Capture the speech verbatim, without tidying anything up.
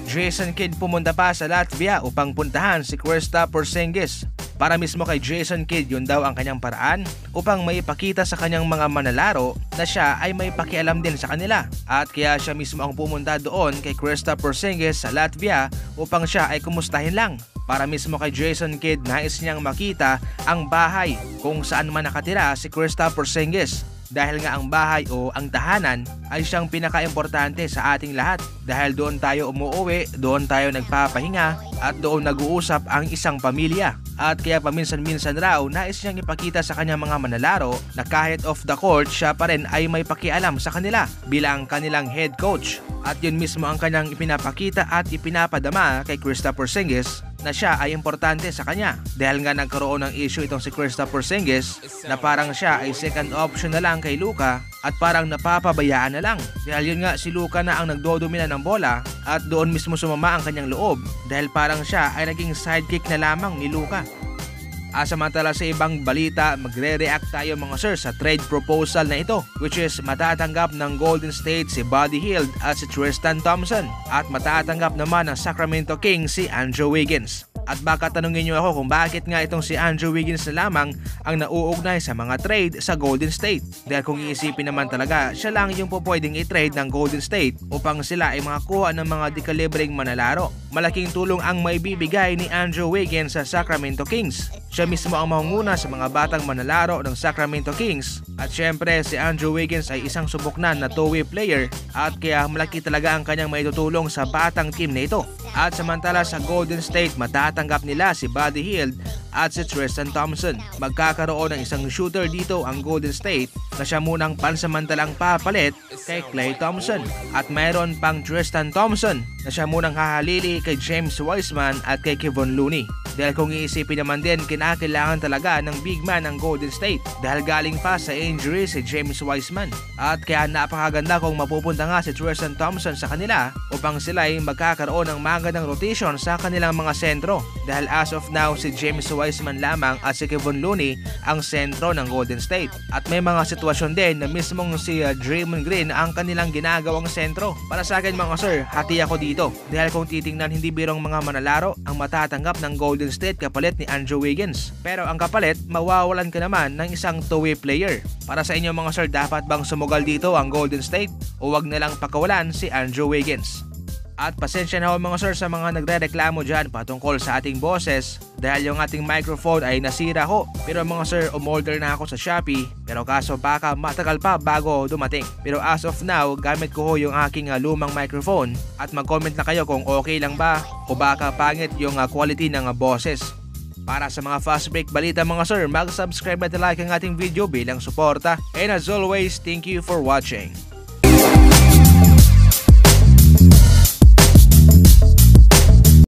Jason Kidd pumunta pa sa Latvia upang puntahan si Kristaps Porzingis. Para mismo kay Jason Kidd, yun daw ang kanyang paraan upang maipakita sa kanyang mga manlalaro na siya ay may pakialam din sa kanila. At kaya siya mismo ang pumunta doon kay Kristaps Porzingis sa Latvia upang siya ay kumustahin lang. Para mismo kay Jason Kidd, nais niyang makita ang bahay kung saan man nakatira si Kristaps Porzingis. Dahil nga ang bahay o ang tahanan ay siyang pinaka-importante sa ating lahat. Dahil doon tayo umuuwi, doon tayo nagpapahinga at doon nag-uusap ang isang pamilya. At kaya paminsan-minsan raw nais niyang ipakita sa kanyang mga manlalaro na kahit off the court siya pa rin ay may pakialam sa kanila bilang kanilang head coach. At yun mismo ang kanyang ipinapakita at ipinapadama kay Kristaps Porzingis na siya ay importante sa kanya. Dahil nga nagkaroon ng issue itong si Kristaps Porzingis na parang siya ay second option na lang kay Luka at parang napapabayaan na lang. Dahil yun nga si Luka na ang nagdodomina ng bola at doon mismo sumama ang kanyang loob dahil parang siya ay naging sidekick na lamang ni Luka. Asamantala sa ibang balita, magre-react tayo mga sir sa trade proposal na ito, which is matatanggap ng Golden State si Buddy Hield at si Tristan Thompson at matatanggap naman ng Sacramento Kings si Andrew Wiggins. At baka tanungin nyo ako kung bakit nga itong si Andrew Wiggins na lamang ang nauugnay sa mga trade sa Golden State. Dahil kung iisipin naman talaga, siya lang yung pupwedeng i-trade ng Golden State upang sila ay makakuha ng mga dekalibreng manlalaro. Malaking tulong ang maibibigay ni Andrew Wiggins sa Sacramento Kings. Siya mismo ang mahunguna sa mga batang manlalaro ng Sacramento Kings. At syempre si Andrew Wiggins ay isang subuknan na two-way player at kaya malaki talaga ang kanyang maitutulong sa batang team na ito. At samantala sa Golden State, matatanggap nila si Buddy Hield at si Tristan Thompson. Magkakaroon ng isang shooter dito ang Golden State na siya munang pansamantalang papalit kay Klay Thompson. At mayroon pang Tristan Thompson na siya munang hahalili kay James Wiseman at kay Kevon Looney. Dahil kung iisipin naman din, kinakailangan talaga ng big man ang Golden State dahil galing pa sa injury si James Wiseman. At kaya napakaganda kung mapupunta nga si Tristan Thompson sa kanila upang sila ay magkakaroon ng magandang rotation sa kanilang mga sentro. Dahil as of now, si James Wiseman lamang at si Kevon Looney ang sentro ng Golden State. At may mga sitwasyon din na mismong si uh, Draymond Green ang kanilang ginagawang sentro. Para sa akin mga sir, hati ako dito. Dahil kung titingnan, hindi birong mga manlalaro ang matatanggap ng Golden State kapalit ni Andrew Wiggins. Pero ang kapalit, mawawalan ka naman ng isang two-way player. Para sa inyo mga sir, dapat bang sumugal dito ang Golden State o wag na lang pakawalan si Andrew Wiggins? At pasensya na ho mga sir sa mga nagre-reklamo dyan patungkol sa ating boses dahil yung ating microphone ay nasira ho. Pero mga sir, umorder na ako sa Shopee pero kaso baka matagal pa bago dumating. Pero as of now, gamit ko ho yung aking uh, lumang microphone at mag-comment na kayo kung okay lang ba o baka pangit yung uh, quality ng uh, boses. Para sa mga fast break balita mga sir, mag-subscribe at like ang ating video bilang suporta. And as always, thank you for watching.